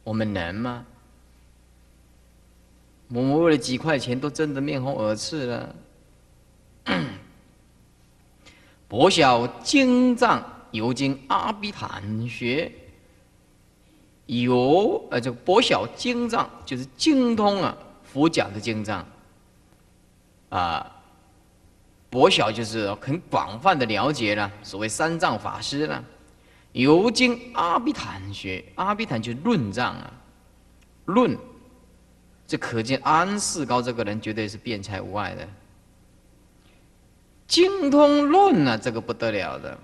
我们能吗？我们为了几块钱都争得面红耳赤了。博晓经藏游经阿毗昙学，这个博晓经藏就是精通啊佛讲的经藏啊。博晓就是很广泛的了解了，所谓三藏法师了。游经阿毗昙学，阿毗昙就是论藏啊，论，这可见安世高这个人绝对是辩才无碍的，精通论啊，这个不得了的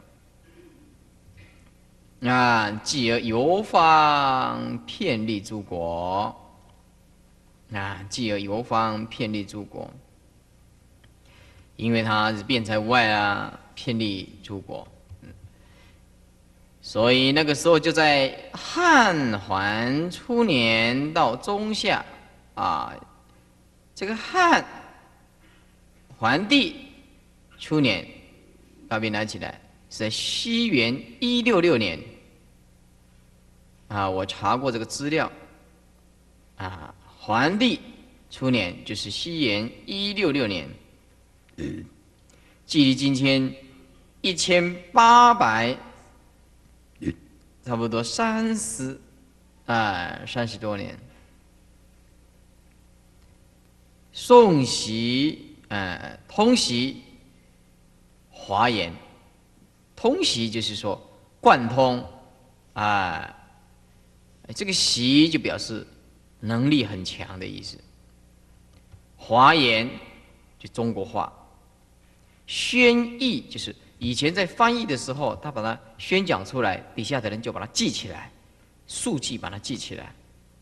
啊！继而游方遍历诸国啊，继而游方遍历诸国。因为他是辩才无碍啊，遍历诸国，所以那个时候就在汉桓初年到中夏啊，这个汉桓帝初年，大兵拿起来是在西元166年啊，我查过这个资料啊，桓帝初年就是西元166年。距离今天1800，差不多30多年。宋习通习华严，通习就是说贯通这个习就表示能力很强的意思。华严就中国话。宣译就是以前在翻译的时候，他把它宣讲出来，底下的人就把它记起来，速记把它记起来，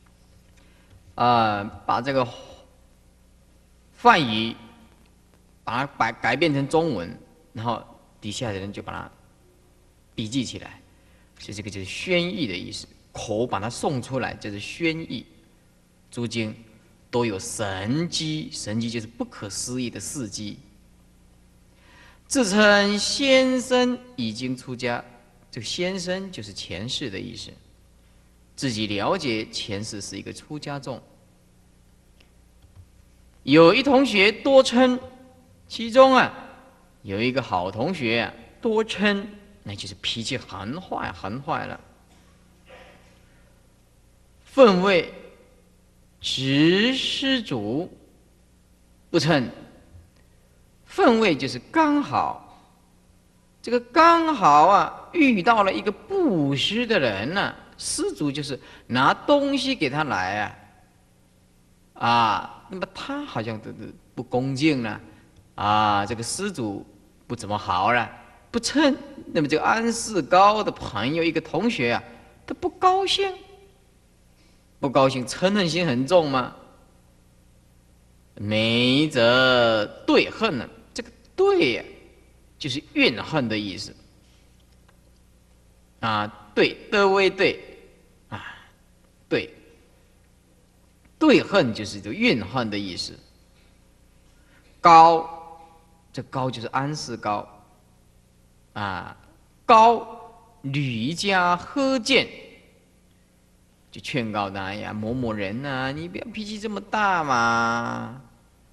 把这个梵语把它改变成中文，然后底下的人就把它笔记起来，所以这个就是宣译的意思。口把它诵出来，就是宣译。诸经都有神机，神机就是不可思议的事迹。自称先生已经出家，这个先生就是前世的意思，自己了解前世是一个出家众。有一同学多嗔，其中有一个好同学多嗔，那就是脾气很坏了。分位执施主不嗔。分位就是刚好，这个刚好遇到了一个布施的人呢，施主就是拿东西给他来那么他好像不恭敬了这个施主不怎么好了，不称。那么这个安世高的朋友一个同学他不高兴，嗔恨心很重吗？没则对恨呢。对就是怨恨的意思对的为对对恨就是这怨恨的意思。高，这高就是安世高高吕家呵见，就劝告他呀，某人你不要脾气这么大嘛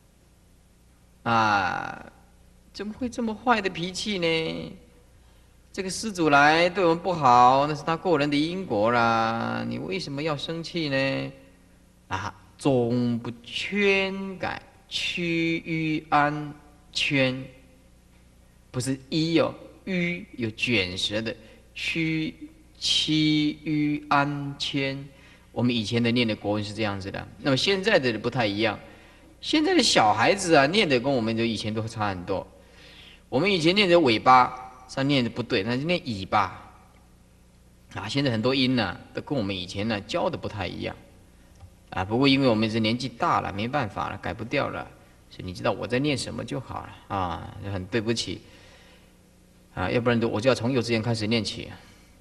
怎么会这么坏的脾气呢？这个施主来对我们不好，那是他个人的因果啦，你为什么要生气呢？终不劝改，趋于安圈，不是一于有卷舌的趋于安圈。我们以前的念的国文是这样子的，那么现在的不太一样。现在的小孩子念的跟我们的以前都差很多。我们以前念的尾巴上念的不对，那就念尾巴现在很多音都跟我们以前教的不太一样不过因为我们是年纪大了，没办法了，改不掉了，所以你知道我在念什么就好了很对不起要不然我就要从幼稚园开始念起。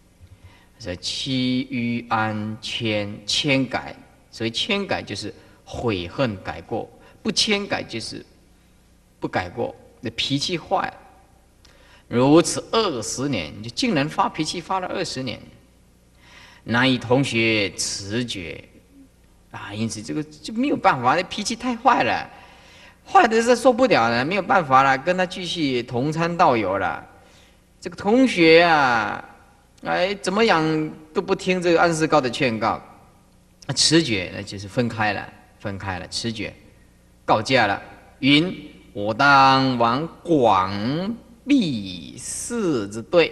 趋于安谦改，所以谦改就是悔恨改过，不谦改就是不改过，那脾气坏，如此20年，你就竟然发脾气发了20年。 难以同学持觉啊，因此这个就没有办法，那脾气太坏了，坏的是受不了了，没有办法了，跟他继续同参道友了。这个同学啊，哎，怎么样都不听这个安世高的劝告，持觉那就是分开了，分开了，持觉告假了，云我当往广闭寺之队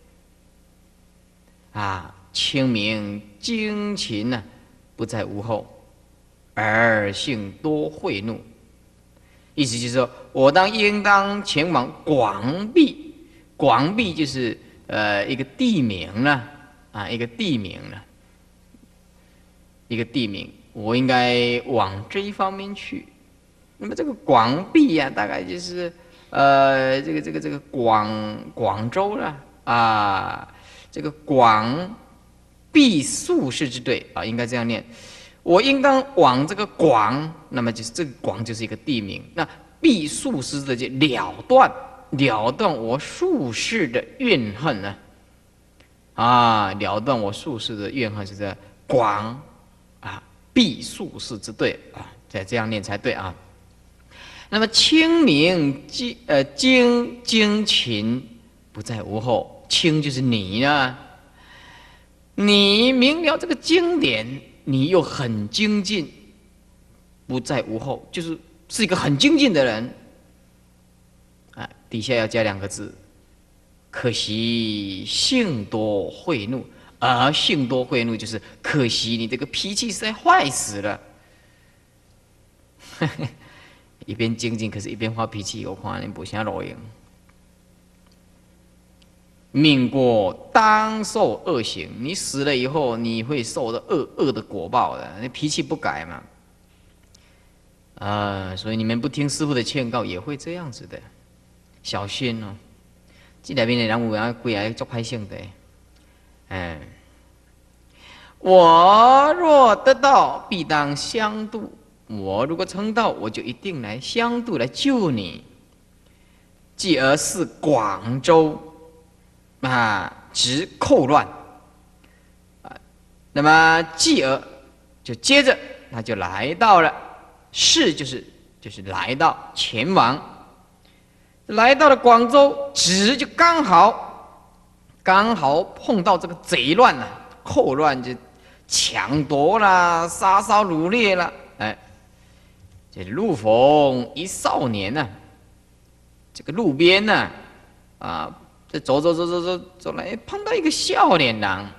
啊，清明精勤呢，不在无后，而性多恚怒。意思就是说，我应当前往广闭，广闭就是一个地名了啊，一个地名了，一个地名，我应该往这一方面去。那么这个广闭呀，大概就是这个广州了啊，这个广闭宿士之队啊，应该这样念。我应当往这个广，那么就是这个广就是一个地名。那闭宿士的就了断我宿世的怨恨呢？啊，了断我宿世的怨恨是这广啊，闭宿士之队啊，再这样念才对啊。那么清明精勤不在无后，清就是你呢，你明了这个经典，你又很精进，不在无后，是一个很精进的人啊。底下要加两个字，可惜性多恚怒，而性多恚怒就是可惜你这个脾气实在坏死了。一边精进，可是一边发脾气，我看你不啥路用。命过当受恶行，你死了以后，你会受到恶的果报的。你脾气不改嘛，啊，所以你们不听师父的劝告，也会这样子的，小心哦。这里面的人有人归来做歹性的，哎，我若得道，必当相度。我如果成道，我就一定来相度来救你。继而是广州啊，直寇乱啊。那么继而就接着他就来到了，是就是来到前往，来到了广州，直就刚好碰到这个贼乱呐、寇乱就抢夺啦、杀烧掳掠啦，哎。这路逢一少年呢、这个路边呢、啊，这走来，碰到一个笑脸郎，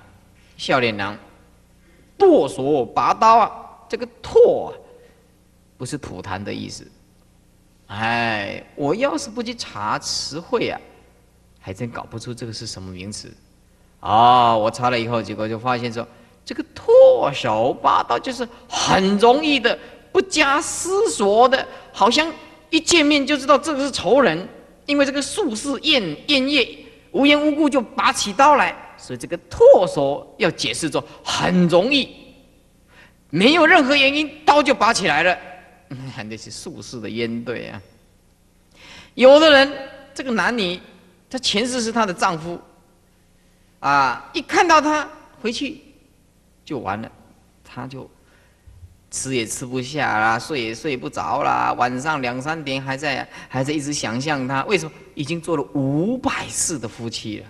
剁手拔刀啊，这个剁啊，不是吐痰的意思。哎，我要是不去查词汇啊，还真搞不出这个是什么名词。哦，我查了以后，结果就发现说，这个剁手拔刀就是很容易的。不加思索的，好像一见面就知道这个是仇人，因为这个术士燕叶无缘无故就拔起刀来，所以这个唾手要解释说很容易，没有任何原因，刀就拔起来了。那是术士的烟对啊。有的人这个男女，他前世是他的丈夫，啊，一看到他回去就完了，他就。吃也吃不下啦，睡也睡不着啦，晚上2、3点还在一直想象他，为什么？已经做了500世的夫妻了。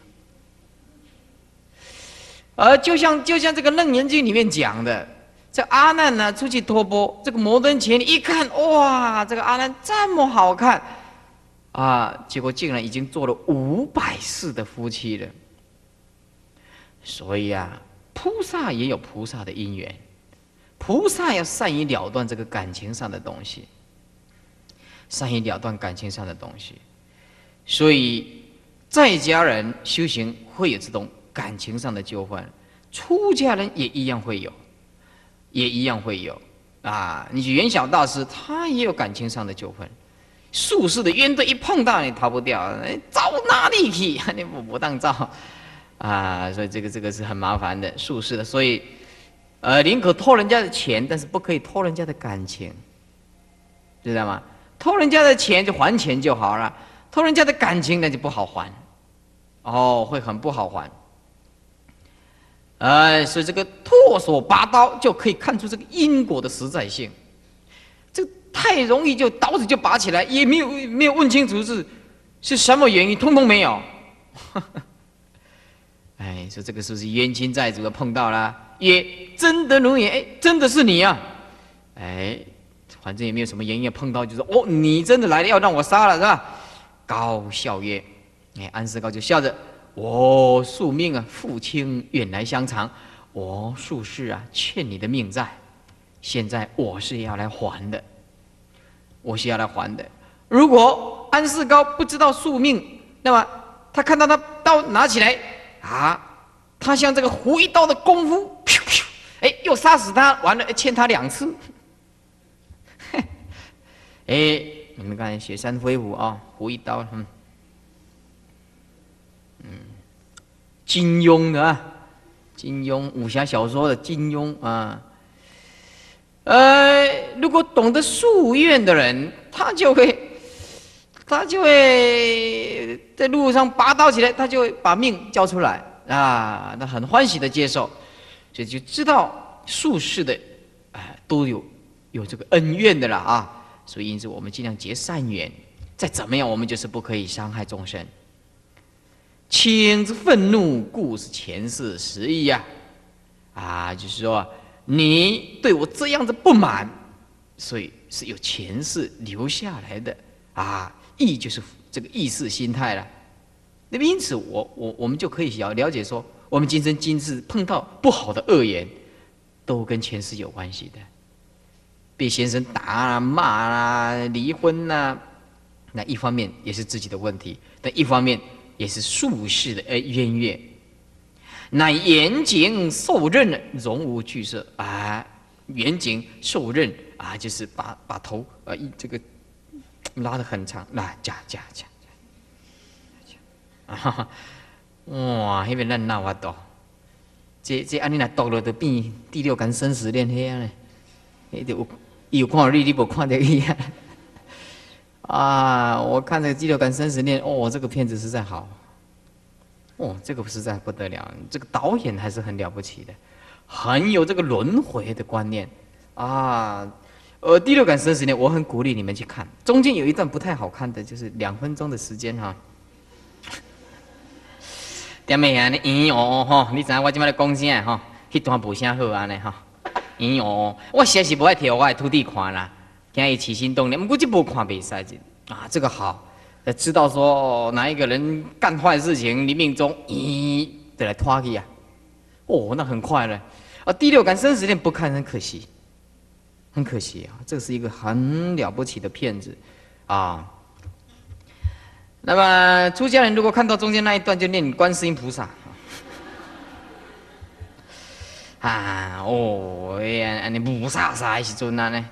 而就像这个《楞严经》里面讲的，这阿难呢出去托钵，这个摩登伽利一看，哇，这个阿难这么好看啊，结果竟然已经做了500世的夫妻了。所以啊，菩萨也有菩萨的因缘。菩萨要善于了断这个感情上的东西，善于了断感情上的东西，所以在家人修行会有这种感情上的纠纷，出家人也一样会有，啊！你元晓大师他也有感情上的纠纷，术士的冤对一碰到你逃不掉，招哪里去？你不当招啊！所以这个是很麻烦的术士的，所以。宁可偷人家的钱，但是不可以偷人家的感情，知道吗？偷人家的钱就还钱就好了，偷人家的感情那就不好还，哦，会很不好还。 所以这个唾手拔刀就可以看出这个因果的实在性。这太容易就刀子就拔起来，也没有问清楚是什么原因，通通没有。哎，说这个是不是冤亲债主的碰到了？也真的如也，哎，真的是你啊！哎，反正也没有什么原因，碰到就说哦，你真的来了，要让我杀了是吧？高笑曰：“哎，安世高就笑着，我宿命啊，父亲远来相偿，我宿世啊欠你的命债，现在我是要来还的，我是要来还的。如果安世高不知道宿命，那么他看到他刀拿起来。”啊，他像这个胡一刀的功夫，噗噗，哎，又杀死他，完了，欠他2次。哎，你们看雪山飞虎啊，胡一刀，金庸的啊，金庸武侠小说的金庸啊，如果懂得夙愿的人，他就会在路上拔刀起来，他就会把命交出来啊，那很欢喜的接受，所以就知道术士的都有这个恩怨的了啊，所以因此我们尽量结善缘，再怎么样我们就是不可以伤害众生。亲之愤怒，故是前世实意呀，就是说你对我这样子不满，所以是有前世留下来的啊。意就是这个意识心态了，那么因此我们就可以了解说，我们今生今世碰到不好的恶缘，都跟前世有关系的，被先生打啊、骂啊、离婚啊，那一方面也是自己的问题，但一方面也是术士的冤怨，乃严谨受任，容无惧色啊，严谨受任啊，就是把头这个。拉得很长，拉夹，哇，那边咱哪法度？这安尼若读了，就变第6感生死恋迄样嘞。伊就有看到你无看到伊啊？我看这个第6感生死恋，哦，这个片子实在好，哦，这个实在不得了，这个导演还是很了不起的，很有这个轮回的观念啊。第6感生死恋，我很鼓励你们去看。中间有一段不太好看的，就是2分钟的时间哈。点咩啊？你吼，你知影我即摆咧讲啥吼？迄段无啥好安尼吼。我实在是无爱摕我的徒弟看啦，惊伊起心动念。不过这部看袂使啊，这个好，知道说哪一个人干坏事情，你命中就来拖去啊。哦，那很快了。第6感生死恋不看很可惜。很可惜啊，这是一个很了不起的骗子啊。那么出家人如果看到中间那一段，就念观世音菩萨安尼菩萨的时阵呢，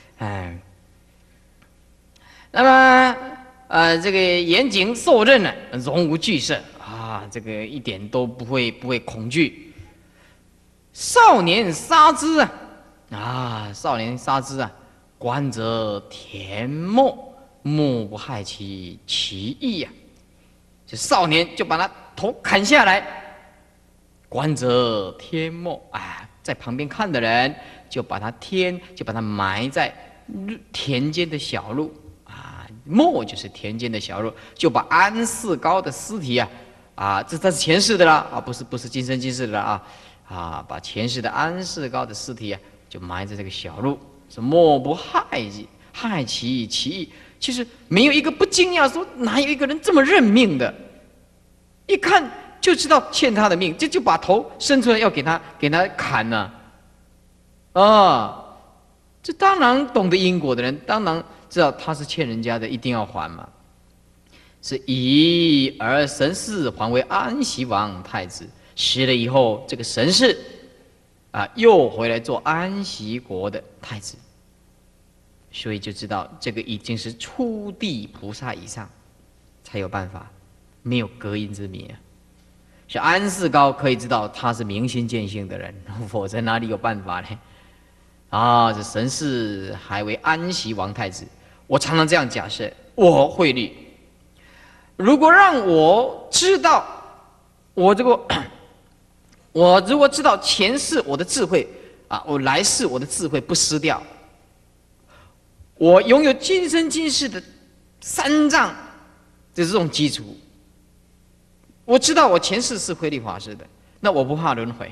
那么这个严谨受任呢，容无惧色啊，这个一点都不会恐惧。少年杀之少年杀之观则恬默，莫不害其意呀。就少年就把他头砍下来，观则恬默在旁边看的人就把他埋在田间的小路默就是田间的小路，就把安世高的尸体这是前世的啦不是今生今世的啦把前世的安世高的尸体就埋在这个小路，是莫不害其意。其实没有一个不惊讶，说哪有一个人这么认命的？一看就知道欠他的命，就把头伸出来要给他砍呢。这当然懂得因果的人，当然知道他是欠人家的，一定要还嘛。是以而神士还为安息王太子，死了以后，这个神士。又回来做安息国的太子，所以就知道这个已经是初地菩萨以上才有办法，没有隔音之谜是安世高可以知道他是明心见性的人，否则哪里有办法呢？这神士还为安息王太子，我常常这样假设：我慧律，如果让我知道我这个我如果知道前世我的智慧啊，我来世我的智慧不失掉，我拥有今生今世的三藏的这种基础，我知道我前世是慧律法师的，那我不怕轮回，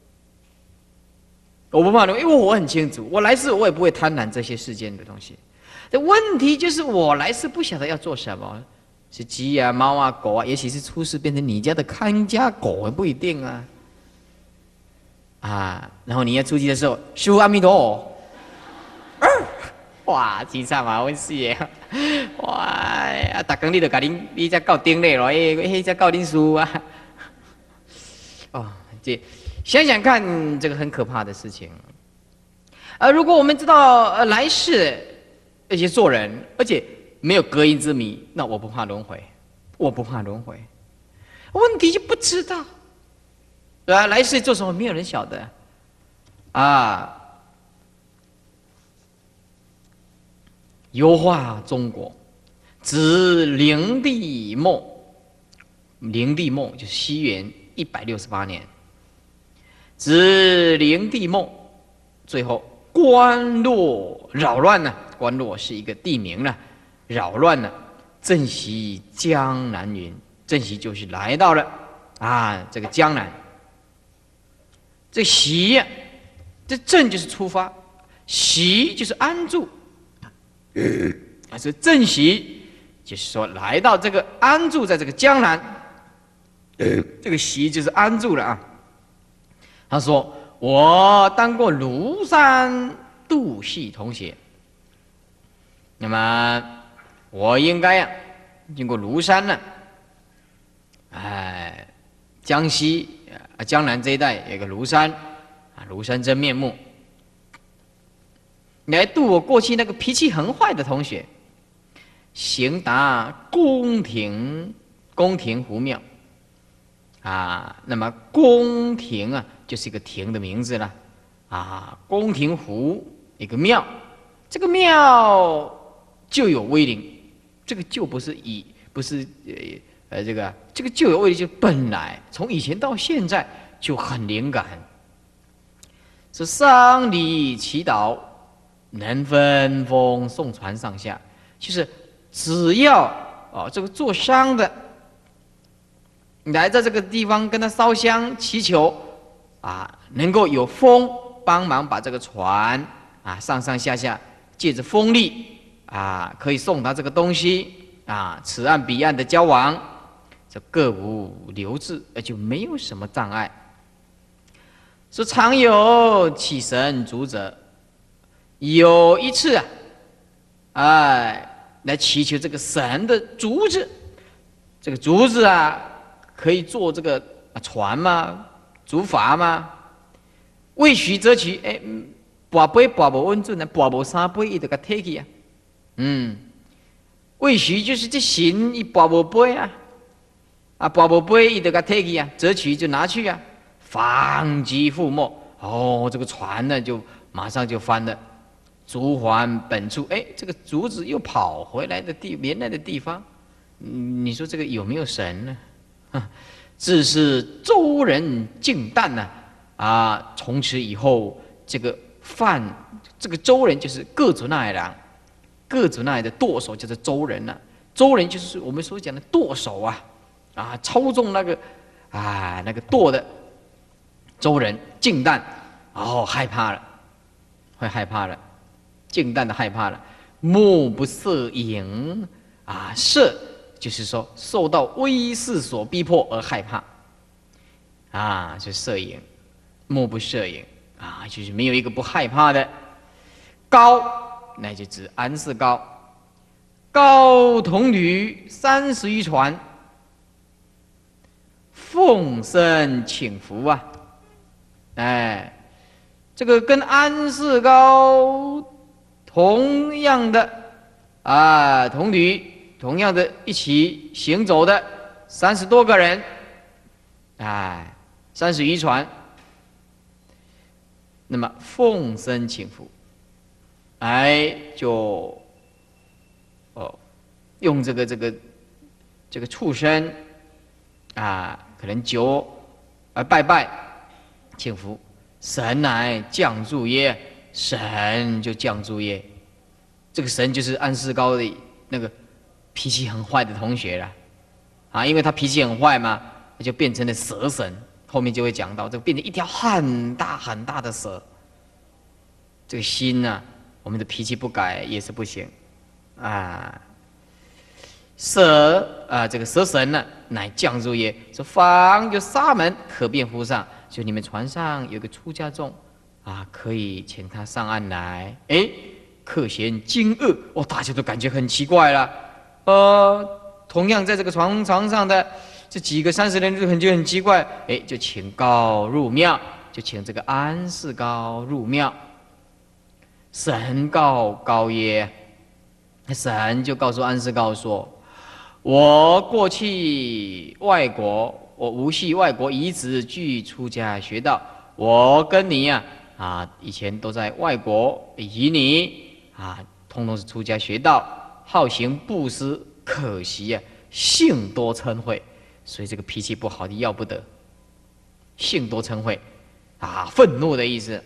我不怕轮回，因为我很清楚，我来世我也不会贪婪这些世间的东西。这问题就是我来世不晓得要做什么，是鸡啊、猫啊、狗啊，也许是出世变成你家的看家狗也不一定啊。啊，然后你要出去的时候，师父阿弥陀佛，哇，真惨啊，阮死的，哇，啊，逐工你就甲你才到顶咧咯，迄才到恁师父啊，哦，这想想看，这个很可怕的事情。如果我们知道来世，而且做人，而且没有隔音之谜，那我不怕轮回，我不怕轮回。问题就不知道。对吧？来世做什么，没有人晓得啊。油画中国，指灵帝梦，灵帝梦就是西元168年，指灵帝梦，最后关落扰乱呢？关落是一个地名呢，扰乱呢，镇袭江南云，镇袭就是来到了啊这个江南。这习呀，这正就是出发，习就是安住，这正习就是说来到这个安住在这个江南，这个习就是安住了啊。他说：“我当过庐山度系同学，那么我应该呀，经过庐山呢，哎，江西。”江南这一带有个庐山，啊，庐山真面目。来度我过去那个脾气很坏的同学，行达宫廷湖庙，啊，那么宫廷啊，就是一个亭的名字了，啊，宫廷湖一个庙，这个庙就有威灵，这个就不是这个就有威力，就本来从以前到现在就很灵感。是丧礼祈祷，能分封送传上下，就是只要这个做丧的来在这个地方跟他烧香祈求啊，能够有风帮忙把这个船啊上上下下，借着风力啊，可以送达这个东西啊，此岸彼岸的交往。这各无留滞，而就没有什么障碍。说常有起神足者，有一次来祈求这个神的竹子，这个竹子啊，可以做这个船吗？竹筏吗？未许则取，跋杯跋无稳准啊，跋无三杯伊就甲摕去啊。未许就是这神伊跋无杯啊。跋无杯，伊就甲摕去啊，折取就拿去啊，方即覆没。哦，这个船呢，就马上就翻了，竹还本处。这个竹子又跑回来的原来的地方。你说这个有没有神呢？自是周人敬旦呢，从此以后，这个这个周人就是各族那人，各族那的舵手就是周人了。周人就是我们所讲的舵手啊。操纵那个舵的周人敬旦，害怕了，会害怕了，敬旦的害怕了，目不摄影摄就是说受到威势所逼迫而害怕，就摄影，目不摄影就是没有一个不害怕的。高，那就指安世高，高同旅30余船。奉身请福这个跟安世高同样的同旅，同样的一起行走的30多个人，30余船，那么奉身请福，就用这个畜生可能酒拜拜请服。神乃降住耶，神就降住耶。这个神就是安世高的那个脾气很坏的同学了，啊，因为他脾气很坏嘛，就变成了蛇神。后面就会讲到，这个变成一条很大很大的蛇。这个心呢、我们的脾气不改也是不行，啊。蛇啊，这个蛇神呢，乃降入也。说方有沙门可便乎上，就你们船上有个出家众啊，可以请他上岸来。哎，客嫌惊愕，哦，大家都感觉很奇怪了。同样在这个床上的这几个30人就感觉很奇怪，哎，就请告入庙，就请这个安世高入庙。神告高耶，神就告诉安世高说。我过去外国，我无系外国遗子具出家学道。我跟你以前都在外国以你通通是出家学道，好行布施，可惜性多嗔恚，所以这个脾气不好的要不得。性多嗔恚愤怒的意思。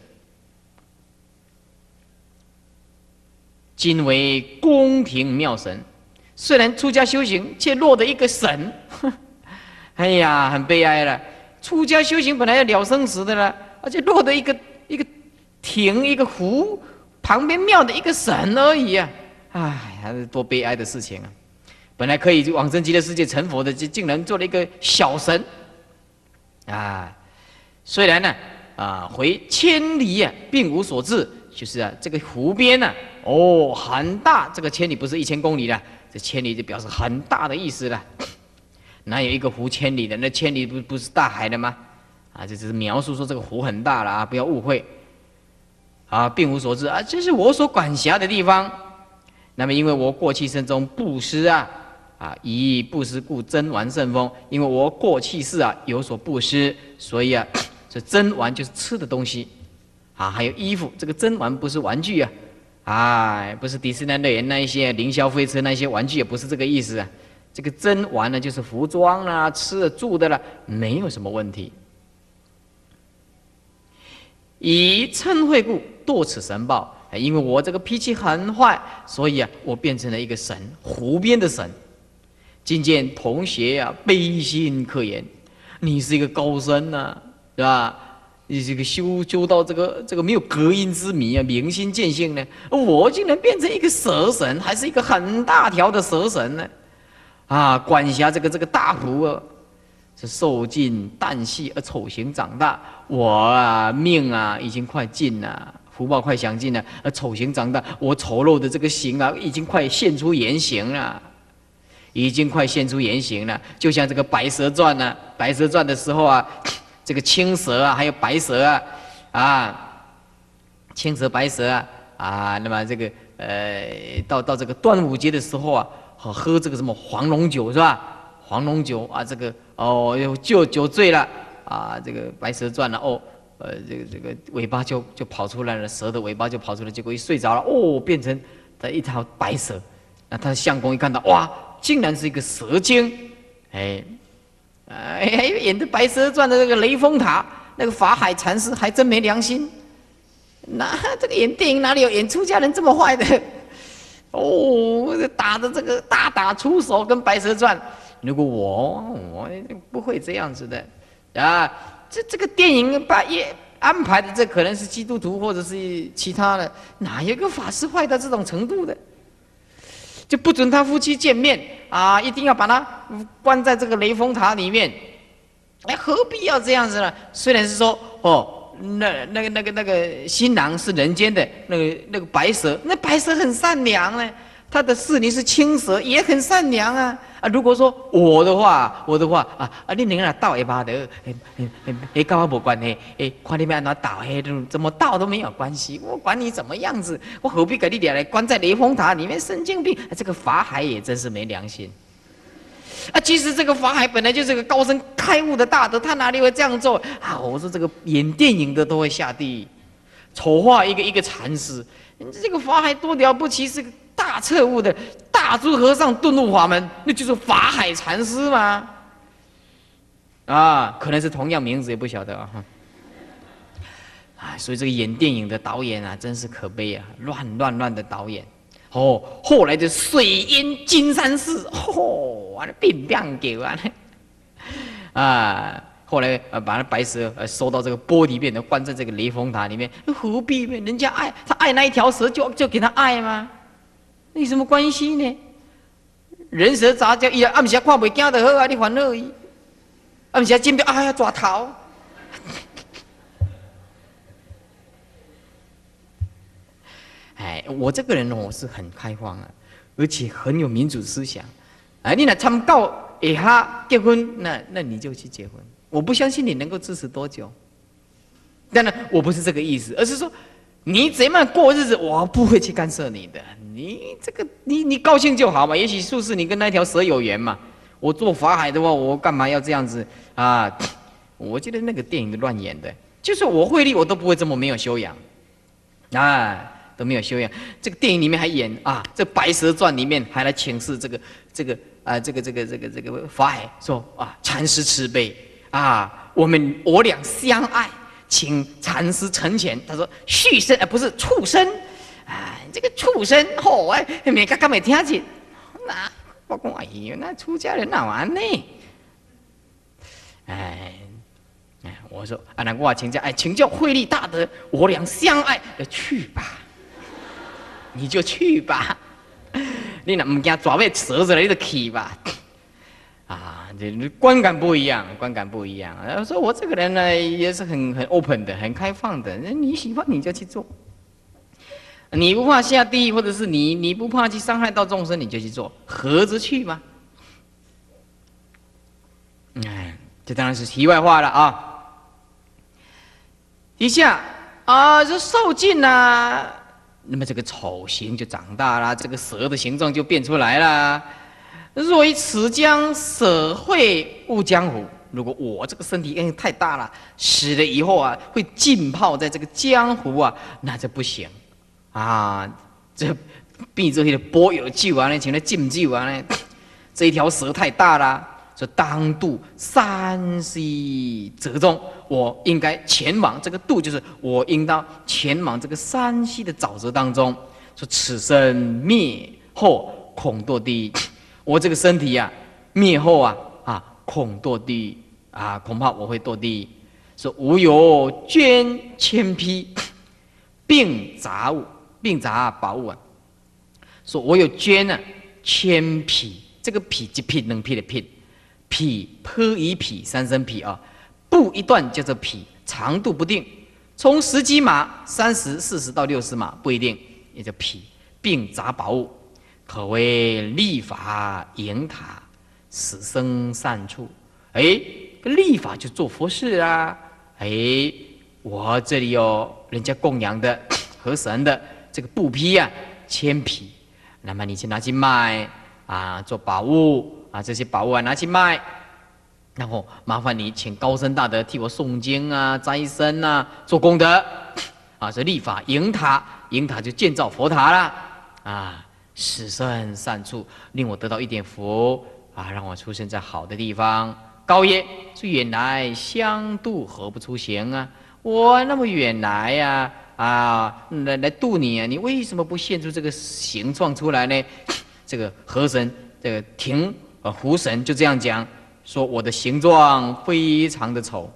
今为宫廷妙神。虽然出家修行，却落得一个神，哎呀，很悲哀了。出家修行本来要了生死的了，而且落得一个亭、一个湖旁边庙的一个神而已啊！哎，还是多悲哀的事情啊！本来可以往生极乐世界成佛的，竟然做了一个小神啊！虽然呢回千里并无所至，就是这个湖边很大，这个千里不是1000公里了。这千里就表示很大的意思了，哪有一个湖千里的？那千里不是大海的吗？这只是描述说这个湖很大了不要误会。并无所至这是我所管辖的地方。那么因为我过去生中布施以布施故珍玩甚丰。因为我过去世有所布施，所以这珍玩就是吃的东西还有衣服。这个珍玩不是玩具不是迪士尼乐园那一些凌霄飞车那些玩具，也不是这个意思这个珍玩呢，就是服装啦、吃的、住的啦，没有什么问题。以嗔恚故堕此神报，因为我这个脾气很坏，所以我变成了一个神，湖边的神。今见同学悲心可言，你是一个高僧是吧？你这个修到这个没有隔音之谜明心见性呢，我竟然变成一个蛇神，还是一个很大条的蛇神呢！管辖这个大湖是受尽旦夕而丑行长大。我命已经快尽了，福报快享尽了，而丑行长大，我丑陋的这个形已经快现出原形了，已经快现出原形了。就像这个《白蛇传》白蛇传》的时候这个青蛇还有白蛇青蛇白蛇那么这个到这个端午节的时候喝这个什么黄龙酒是吧？黄龙酒这个酒醉了这个白蛇传了这个尾巴就跑出来了，蛇的尾巴就跑出来，结果一睡着了变成一条白蛇。那他的相公一看到哇，竟然是一个蛇精，还有演的《白蛇传》的这个雷峰塔，那个法海禅师还真没良心。那这个演电影哪里有演出家人这么坏的？打的这个大打出手，跟《白蛇传》。如果我不会这样子的这个电影安排的这可能是基督徒或者是其他的，哪有个法师坏到这种程度的？就不准他夫妻见面一定要把他关在这个雷峰塔里面，何必要这样子呢？虽然是说那个新郎是人间的那个白蛇，那白蛇很善良呢，他的侍女是青蛇，也很善良如果说我的话你两个斗下巴的，跟我没关系，看你们按怎斗，怎么斗都没有关系，我管你怎么样子，我何必给你俩来关在雷峰塔里面？神经病！这个法海也真是没良心其实这个法海本来就是个高僧开悟的大德，他哪里会这样做我说这个演电影的都会下地狱，丑化一个禅师。这个法海多了不起，是个大彻悟的大珠和尚顿悟法门，那就是法海禅师吗？可能是同样名字，也不晓得啊，所以这个演电影的导演啊，真是可悲啊，乱的导演。哦，后来的水淹金山寺，哦，啊，变叫啊，后来把那白蛇收到这个玻璃边的，关在这个雷峰塔里面，何必呢？人家爱他爱那一条蛇就给他爱吗？那有什么关系呢？人蛇杂交，伊暗时看袂见就好啊，你烦恼伊。暗时见到哎呀抓头。哎，我这个人我是很开放啊，而且很有民主思想。啊，你若参告以下结婚，那你就去结婚。我不相信你能够支持多久。当然，我不是这个意思，而是说你怎么样过日子，我不会去干涉你的。你这个你高兴就好嘛。也许术士你跟那条蛇有缘嘛。我做法海的话，我干嘛要这样子啊？我觉得那个电影都乱演的，就是我慧力我都不会这么没有修养啊。都没有修养。这个电影里面还演啊，这《白蛇传》里面还来请示这个法海说啊，禅师慈悲啊，我俩相爱，请禅师成全。他说畜生不是畜生啊，这个畜生吼哎，没刚刚没听见。那我讲哎呦，那出家人哪玩呢？我说啊，那我请教请教慧力大德，我俩相爱，去吧。你就去吧，你若唔惊抓尾蛇子来，你就去吧。啊，这观感不一样，观感不一样。然后说我这个人呢，也是很 open 的，很开放的。你喜欢你就去做，你不怕下地狱，或者是你不怕去伤害到众生，你就去做，合着去嘛。这当然是题外话了啊。一下啊，这受尽啊。那么这个丑形就长大了，这个蛇的形状就变出来了。若以此江舍会误江湖，如果我这个身体太大了，死了以后啊，会浸泡在这个江湖啊，那这不行啊！这变做那个波有救啊，那像那浸酒啊，那这一条蛇太大了。说当渡山西泽中，我应该前往这个渡，就是我应当前往这个山西的沼泽当中。说此生灭后恐堕地狱，我这个身体啊灭后啊恐堕地狱啊，恐怕我会堕地狱。说吾有捐千匹，并杂宝物啊。说我有捐啊千匹，这个匹一匹两匹的匹。匹颇一匹三声匹啊，布一段叫做匹，长度不定，从10几码、30、40到60码不一定，也叫匹，并杂宝物，可谓立法营塔，使生善处。立法就做佛事啊。我这里有人家供养的河神的这个布匹啊，千匹，那么你去拿去卖啊，做宝物。这些宝物拿去卖，然后麻烦你请高僧大德替我诵经啊、斋僧啊、做功德这立法营塔，营塔就建造佛塔啦使生善处，令我得到一点福让我出生在好的地方。高曰：是远来相度，何不出行啊？我那么远来来度你啊，你为什么不现出这个形状出来呢？这个河神，这个湖神就这样讲，说我的形状非常的丑，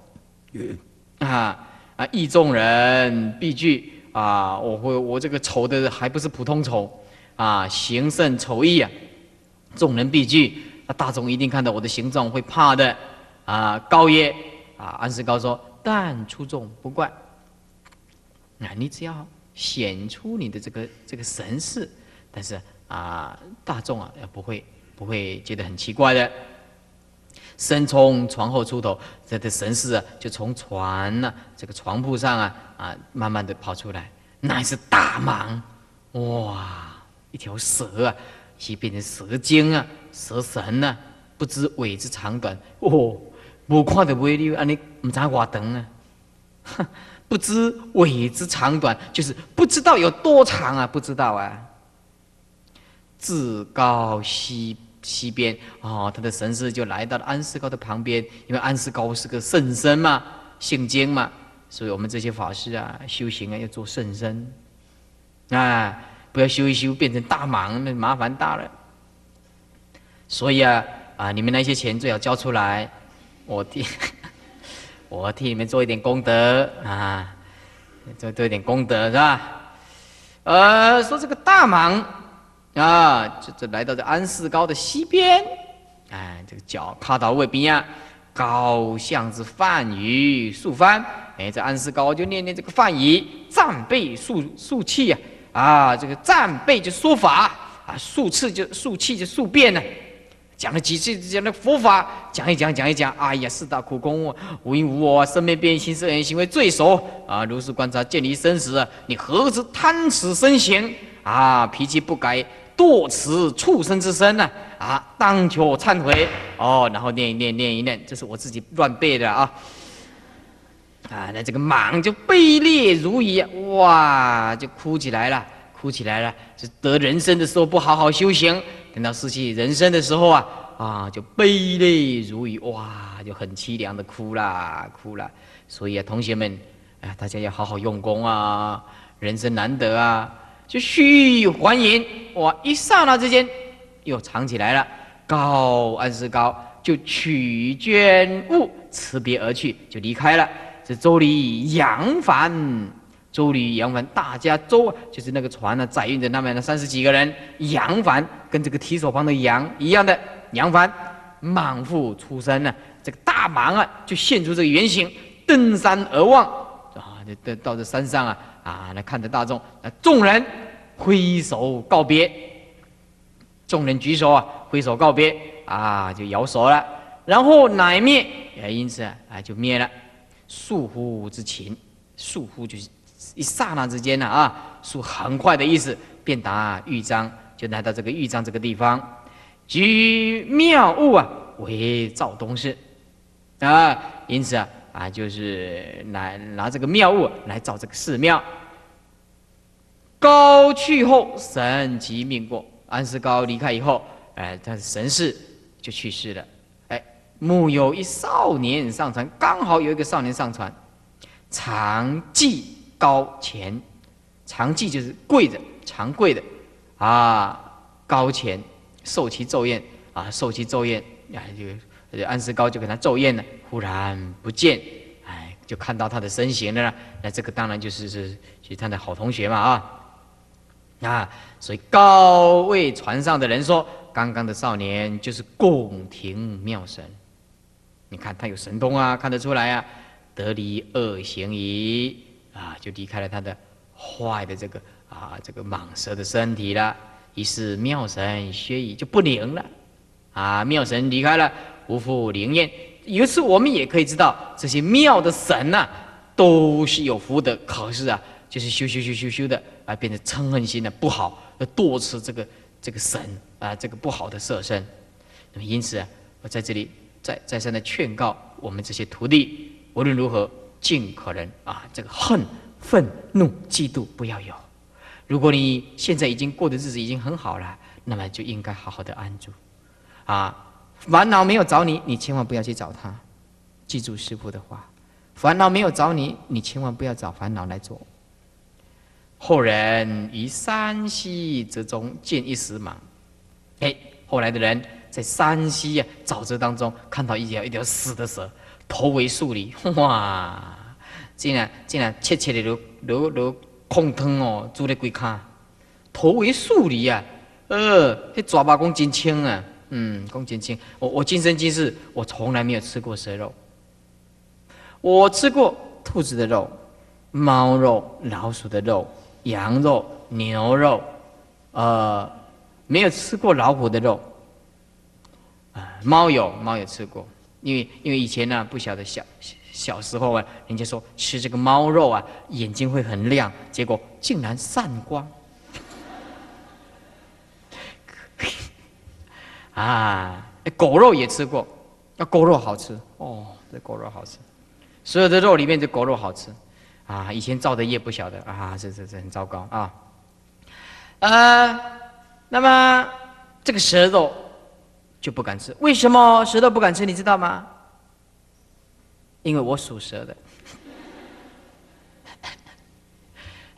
意众人必惧我这个丑的还不是普通丑形甚丑异众人必惧，大众一定看到我的形状会怕的高曰安世高说，但出众不怪你只要显出你的这个神识，但是大众不会觉得很奇怪的。身从床后出头，这的神识就从船这个床铺上慢慢的跑出来，那是大忙哇！一条蛇已变成蛇精蛇神不知尾之长短无看到尾了，你不知多长不知尾之长短，就是不知道有多长不知道至高西边他的神识就来到了安世高的旁边，因为安世高是个圣僧嘛，姓金嘛， 所以我们这些法师啊，修行啊要做甚深啊，不要修一修变成大忙，那麻烦大了。所以啊，你们那些钱最好交出来，我替我替你们做一点功德啊，做一点功德是吧？说这个大忙啊，这来到这安世高的西边，这个脚踏到位边啊，高向之梵语数番，这安世高就念念这个梵语，赞背数气这个赞背就说法数次就数气就数遍了。讲了几次，讲了佛法，讲一讲，哎呀，四大苦功无因无我，生灭变心色眼行为最熟如是观察，见离生死你何止贪此身形脾气不改，堕此畜生之身当求忏悔然后念一念，这是我自己乱背的那这个蟒就悲裂如雨哇，就哭起来了，就得人生的时候不好好修行。等到失去人生的时候就悲泪如雨，哇，就很凄凉的哭啦。所以同学们，大家要好好用功人生难得就须还迎，哇，一刹那之间又藏起来了。安世高就取绢物辞别而去，就离开了。这周礼扬帆。大家就是那个船载运着那么30几个人，扬帆跟这个提手旁的扬一样的扬帆，蟒复出生这个大蟒就现出这个原形，登山而望就到这山上来看着大众，众人挥手告别，众人举手挥手告别就摇手了，然后乃灭，因此就灭了。倏忽之情，倏忽就是一刹那之间倏很快的意思，便达豫章，就来到这个豫章这个地方，举妙物为造东寺因此就是拿这个妙物来造这个寺庙。高去后，神即命过。安世高离开以后，他的神逝就去世了。木有一少年上船，刚好有一个少年上船，常祭高前，常祭就是跪着，常跪的高前受其咒宴就安世高就给他咒宴了，忽然不见，就看到他的身形了。那这个当然就是他的好同学嘛所以高为船上的人说，刚刚的少年就是贡庭妙神。你看他有神通看得出来得离恶行矣就离开了他的坏的这个蟒蛇的身体了。于是妙神歇矣，就不灵了妙神离开了，无复灵验。有一次我们也可以知道，这些妙的神都是有福的，可是就是修的变成嗔恨心不好，堕持这个神这个不好的色身。那么因此我在这里再三的劝告我们这些徒弟，无论如何尽可能这个恨、愤怒、嫉妒不要有。如果你现在已经过的日子已经很好了，那么就应该好好的安住烦恼没有找你，你千万不要去找他。记住师父的话，烦恼没有找你，你千万不要找烦恼来做。后人于山溪泽中见一石蟒，后来的人在山溪沼泽当中看到一条死的蛇，头为数里，哇！竟然切切的如空汤煮了几卡，头为数里那抓把公真轻公真轻。我今生今世我从来没有吃过蛇肉，我吃过兔子的肉、猫肉、老鼠的肉、羊肉、牛肉，没有吃过老虎的肉。猫有吃过，因为以前不晓得小时候人家说吃这个猫肉眼睛会很亮，结果竟然散光狗肉也吃过，狗肉好吃这狗肉好吃，所有的肉里面这狗肉好吃以前造的业不晓得这很糟糕那么这个蛇肉就不敢吃。为什么蛇肉不敢吃？你知道吗？因为我属蛇的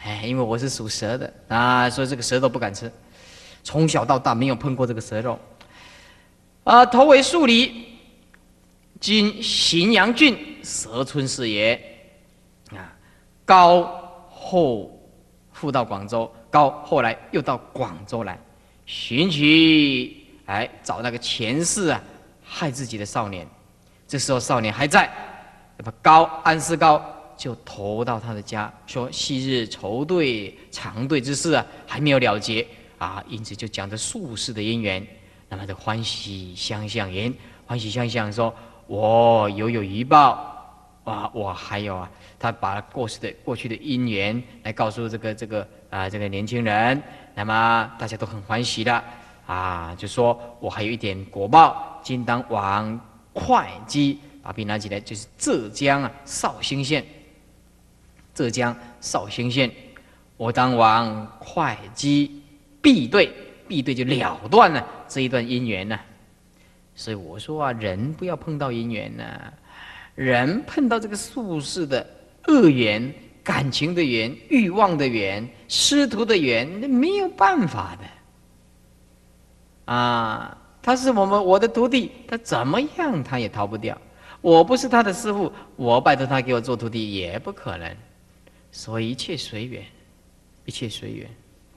哎，因为我是属蛇的啊，所以这个蛇肉不敢吃，从小到大没有碰过这个蛇肉。头为数里，今荥阳郡蛇村氏也。啊，高后复到广州，高后来又到广州来，寻去找那个前世害自己的少年。这时候少年还在，那么安世高就投到他的家，说昔日仇对长对之事还没有了结因此就讲着宿世的因缘。那么的欢喜相向言，欢喜相向说，我有余报我还有他把过去的因缘来告诉这个年轻人，那么大家都很欢喜的就说我还有一点果报，今当往会稽，把笔拿起来，就是浙江绍兴县。浙江绍兴县，我当往会稽必对就了断了这一段因缘呢。所以我说人不要碰到因缘人碰到这个宿世的恶缘、感情的缘、欲望的缘、师徒的缘，那没有办法的他是我的徒弟，他怎么样他也逃不掉。我不是他的师父，我拜托他给我做徒弟也不可能。所以一切随缘，一切随缘。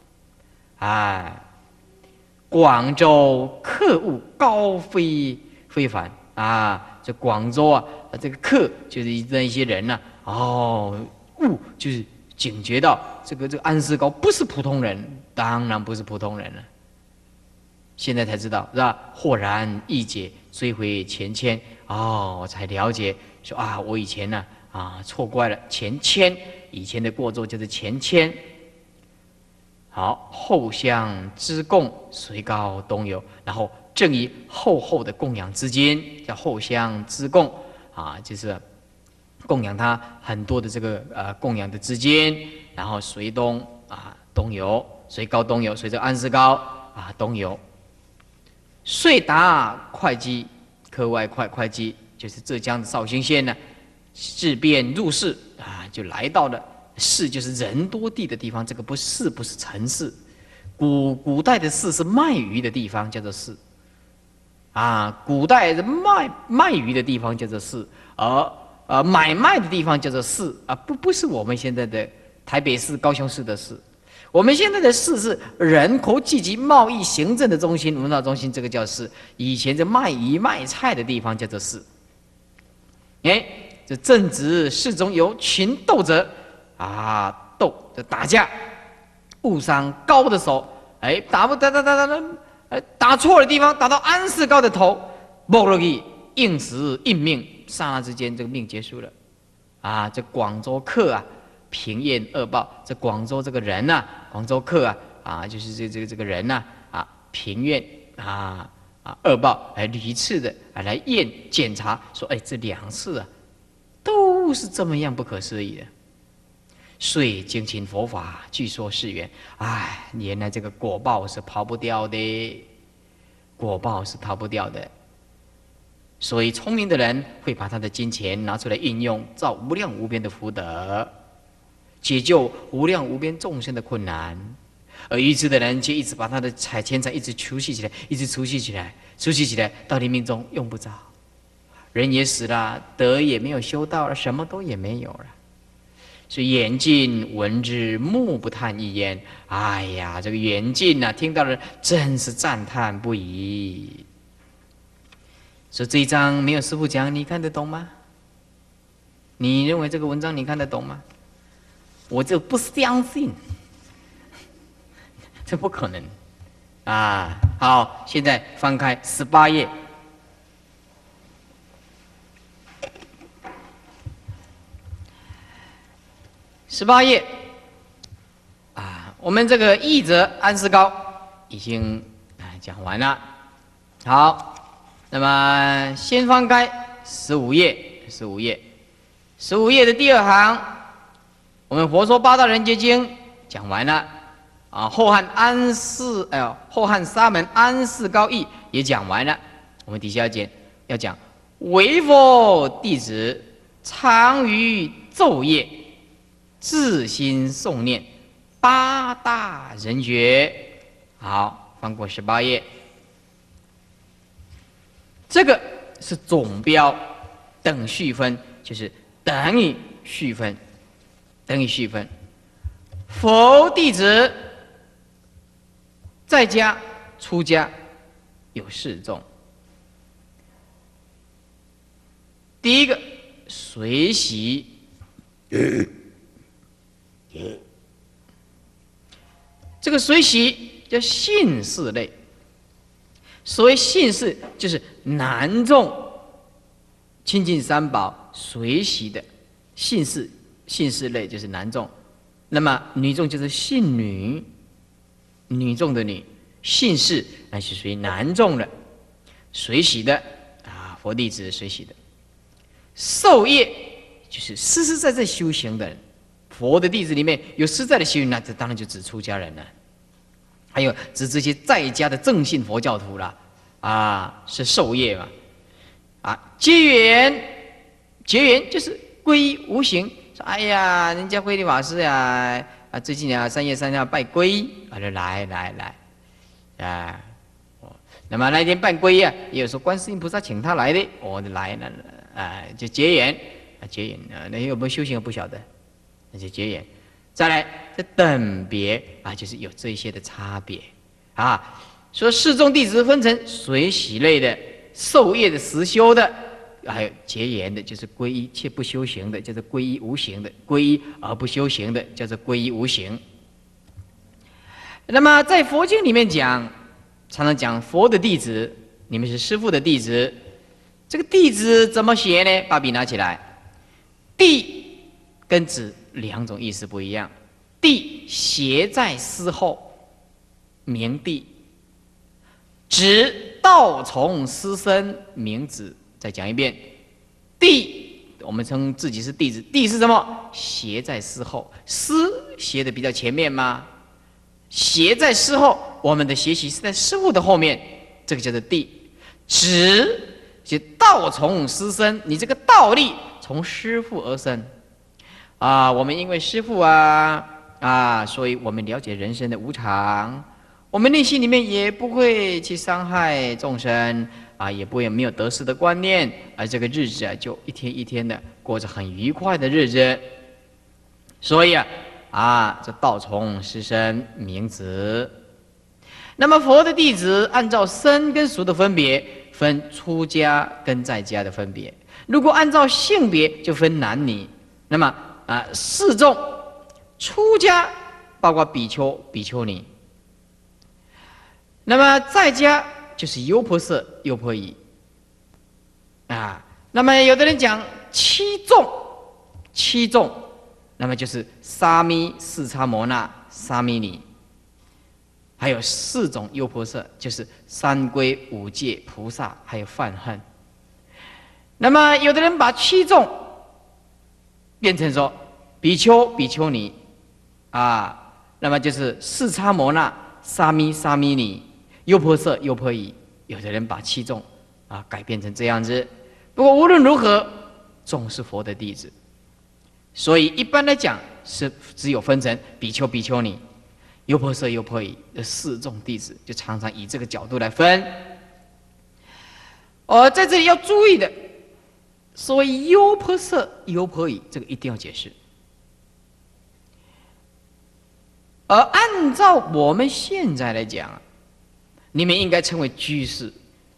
广州客物高非凡这广州这个客就是那一些人物就是警觉到这个安世高不是普通人，当然不是普通人了。现在才知道是吧？豁然一解，追回前愆我才了解说我以前错怪了前愆，以前的过错就是前愆。好，后相之供，随高东游，然后正以厚的供养资金，叫后相之供就是供养他很多的这个供养的资金，然后随东游，随高东游，随着安世高东游，遂达会稽，科外会稽就是浙江的绍兴县呢，自便入市就来到了。市就是人多地的地方，这个不是城市。古代的市是卖鱼的地方，叫做市古代的卖鱼的地方叫做市，而买卖的地方叫做市不是我们现在的台北市、高雄市的市。我们现在的市是人口聚集、贸易、行政的中心、文化中心，这个叫市。以前这卖鱼卖菜的地方叫做市。这正值市中有群斗者。打架，误伤高的手，打错了地方，打到安世高的头，没落去，应时应命，刹那之间，这个命结束了。这广州客平厌恶报，这广州这个人广州客就是这个人平怨恶报，屡次的来检查，说这2次都是这么样不可思议的。遂精勤佛法，据说是缘。原来这个果报是逃不掉的，果报是逃不掉的。所以聪明的人会把他的金钱拿出来运用，造无量无边的福德，解救无量无边众生的困难。而愚痴的人却一直把他的钱财一直储蓄起来，一直储蓄起来，储蓄起来，到你命中用不着，人也死了，德也没有修到了，什么都也没有了。所以眼尽闻之，目不叹一言。这个眼尽听到了真是赞叹不已。所以这一章没有师父讲，你看得懂吗？你认为这个文章你看得懂吗？我就不相信，这不可能好，现在翻开18页。18页我们这个译者安世高已经讲完了。好，那么先翻开15页，15页的第2行，我们《佛说八大人觉经》讲完了后汉沙门安世高译也讲完了。我们底下要讲为佛弟子常于昼夜自心诵念， 八大人觉。好，翻过18页。这个是总标，等序分就是等于序分，等于序分。佛弟子在家、出家有4种。第一个随喜，这个随喜叫信事类。所谓信事，就是男众亲近三宝随喜的信事，信事类就是男众。那么女众就是信女，女众的女，信事那是属于男众的，随喜的啊，佛弟子随喜的。受业就是实实在在修行的人，佛的弟子里面有实在的修行，那这当然就指出家人了。还有指这些在家的正信佛教徒啦，啊，是受业嘛，啊，结缘，结缘就是皈依无形。说哎呀，人家慧律法师呀，啊，最近啊3月3号拜皈依，啊，就来，啊，那么那天办皈依啊，也有说观世音菩萨请他来的，我就来了，啊，就结缘，啊，结缘啊，那有没有修行不晓得，那就结缘。再来，这等别啊，就是有这些的差别啊。说4众弟子分成随喜类的、受业的、实修的，还有结缘的，就是皈依且不修行的，叫做皈依无形的；皈依而不修行的，叫做皈依无形。那么在佛经里面讲，常常讲佛的弟子，你们是师父的弟子。这个弟子怎么写呢？把笔拿起来，弟跟子2种意思不一样。弟斜在师后，名弟；子道从师身，名子。再讲一遍，弟我们称自己是弟子，弟是什么？斜在师后，师斜的比较前面吗？斜在师后，我们的学习是在师父的后面，这个叫做弟。子就道从师身，你这个道力从师父而生啊。我们因为师父啊，所以我们了解人生的无常，我们内心里面也不会去伤害众生啊，也不会没有得失的观念，而这个日子啊，就一天一天的过着很愉快的日子。所以这道从师身，名子。那么佛的弟子按照生跟熟的分别，分出家跟在家的分别。如果按照性别，就分男女。那么4众出家包括比丘、比丘尼。那么在家就是优婆塞、优婆夷啊。那么有的人讲7众，那么就是沙弥、四叉摩那、沙弥尼，还有4种优婆塞，就是三皈、五戒、菩萨，还有梵恨。那么有的人把7众变成说比丘、比丘尼啊，那么就是四叉摩那、沙弥、沙弥尼、优婆塞、优婆夷。有的人把7众改变成这样子。不过无论如何，众是佛的弟子，所以一般来讲是只有分成比丘、比丘尼、优婆塞、优婆夷的4众弟子，就常常以这个角度来分。在这里要注意的，所谓优婆塞、优婆夷，这个一定要解释。而按照我们现在来讲，你们应该称为居士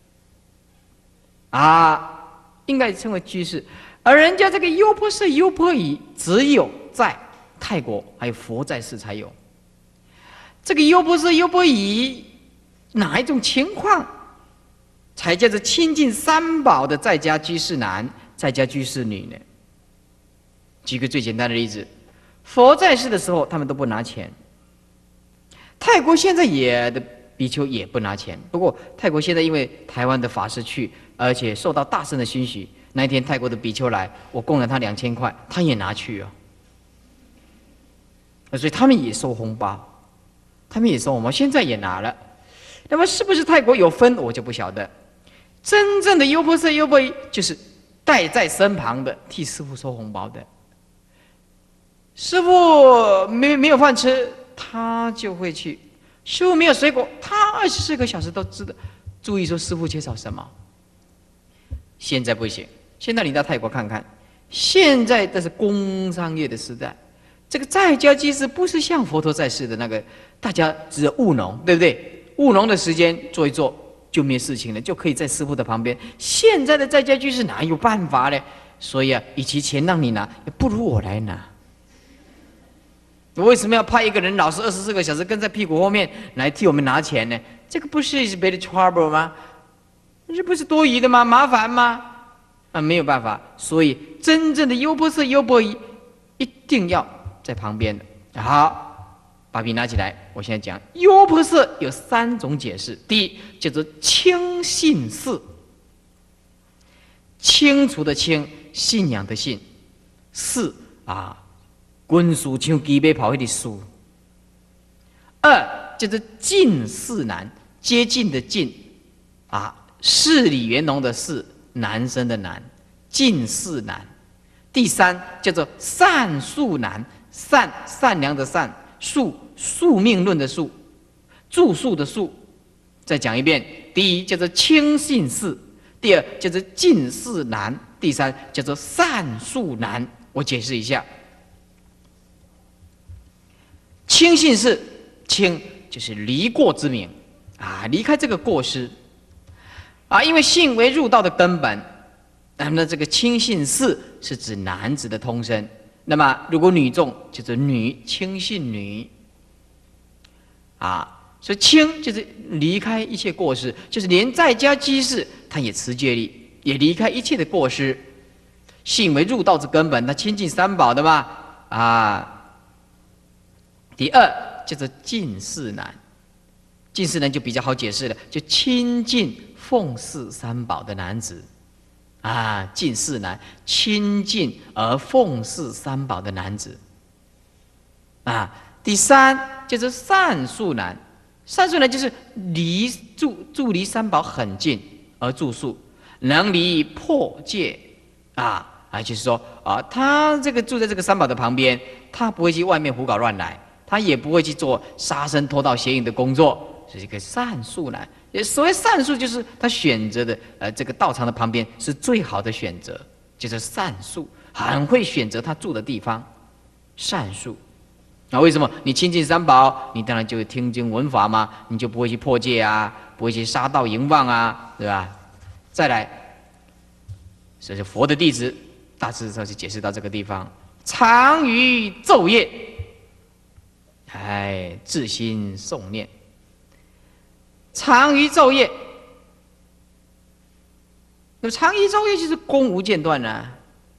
应该称为居士。而人家这个优婆塞、优婆夷，只有在泰国还有佛在世才有。这个优婆塞、优婆夷哪一种情况才叫做亲近三宝的在家居士男、在家居士女呢？举个最简单的例子，佛在世的时候，他们都不拿钱。泰国现在也的比丘也不拿钱，不过泰国现在因为台湾的法师去，而且受到大圣的允许，那一天泰国的比丘来，我供了他2000块，他也拿去所以他们也收红包，现在也拿了。那么是不是泰国有分，我就不晓得。真正的优婆塞、优婆夷就是带在身旁的，替师父收红包的。师父没有饭吃， 他就会去。师父没有水果，他24个小时都知道。注意说，师父缺少什么？现在不行。现在你到泰国看看，现在这是工商业的时代，这个在家居士不是像佛陀在世的那个，大家只有务农，对不对？务农的时间做一做就没事情了，就可以在师父的旁边。现在的在家居士哪有办法呢？所以啊，与其钱让你拿，不如我来拿。我为什么要派一个人老是24个小时跟在屁股后面来替我们拿钱呢？这个不是 is big trouble 吗？这不是多余的吗？麻烦吗？没有办法。所以真正的优婆塞、优婆夷一定要在旁边的。好，把笔拿起来，我现在讲优婆塞有3种解释。第一叫做清信寺，清除的清，信仰的信，寺啊。滚书像鸡尾跑那个书。2叫做近似男，接近的近啊，市里圆融的市，男生的男，近似男。第3叫做善宿男，善良的善，宿命论的宿，住宿的宿。再讲一遍，第一叫做清信寺，第2叫做近似男，第3叫做善宿男。我解释一下。清信寺，清就是离过之名啊，离开这个过失啊，因为信为入道的根本。那这个清信寺是指男子的通身，那么如果女众就是女，清信女啊，所以清就是离开一切过失，就是连在家居士他也持戒律，也离开一切的过失。信为入道之根本，他亲近三宝的嘛啊。第2叫做近似男，近似男就比较好解释了，就亲近奉事三宝的男子啊，近似男，亲近而奉事三宝的男子啊。第3叫做善宿男，善宿男就是住离三宝很近而住宿，能离破戒就是说啊，他这个住在这个三宝的旁边，他不会去外面胡搞乱来。他也不会去做杀生偷盗邪淫的工作，是一个善宿男。所谓善宿，就是他选择的这个道场的旁边是最好的选择，就是善宿，很会选择他住的地方。善宿，为什么？你亲近三宝，你当然就会听经闻法嘛，你就不会去破戒啊，不会去杀盗淫妄啊，对吧？再来，所以佛的弟子大致上是解释到这个地方，常于昼夜。自心诵念，常于昼夜。那么常于昼夜就是功无间断啊，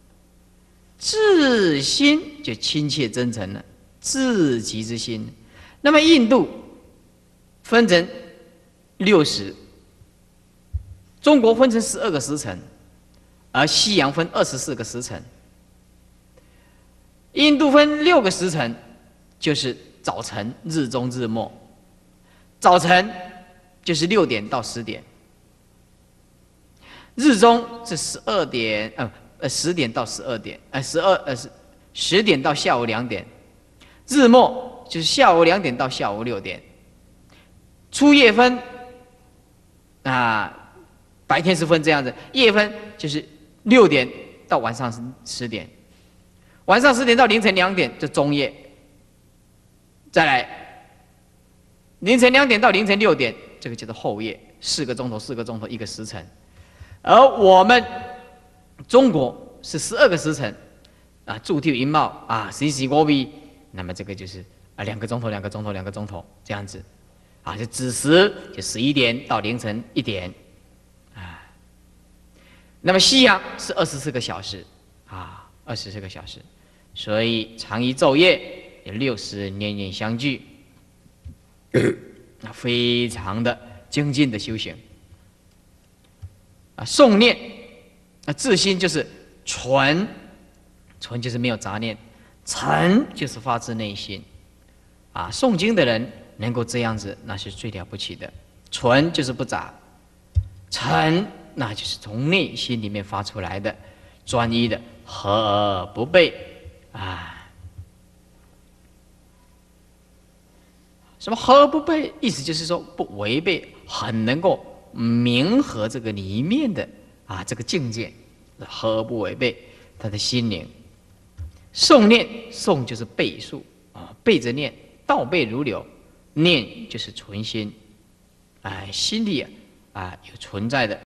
自心就亲切真诚了，自己之心。那么印度分成6时，中国分成12个时辰，而西洋分24个时辰。印度分6个时辰，就是早晨、日中、日没。早晨就是6点到10点，日中是12点，10点到12点，10点到下午2点，日没就是下午2点到下午6点。初夜分白天是分这样子，夜分就是6点到晚上10点，晚上10点到凌晨2点就中夜。再来，凌晨2点到凌晨6点，这个叫做后夜，4个钟头，4个钟头1个时辰。而我们中国是12个时辰诸天云茂时时国比，那么这个就是2个钟头，2个钟头，2个钟头这样子就子时就11点到凌晨1点那么西洋是24个小时24个小时，所以常于昼夜。6时年年相聚，非常的精进的修行诵念自心就是纯就是没有杂念，诚就是发自内心诵经的人能够这样子，那是最了不起的。纯就是不杂，诚那就是从内心里面发出来的，专一的，和而不悖什么和而不悖？意思就是说不违背，很能够明合这个里面的这个境界，和而不违背他的心灵。诵念，诵就是背述背着念，倒背如流；念就是存心，心里有存在的